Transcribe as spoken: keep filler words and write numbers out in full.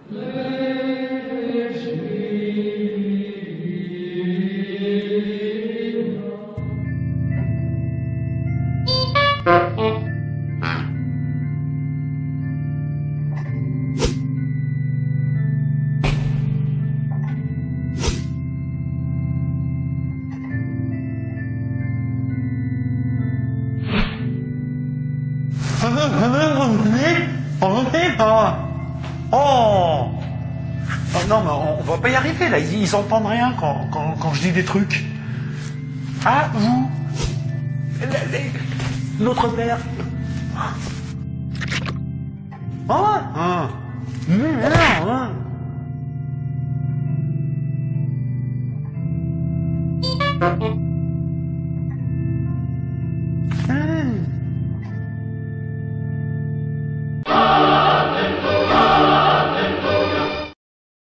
Oh! Oh non, mais on, on va pas y arriver, là. Ils, ils entendent rien quand, quand, quand je dis des trucs. Ah, vous? L'autre père? Oh! Ah. Mmh, ah, ah.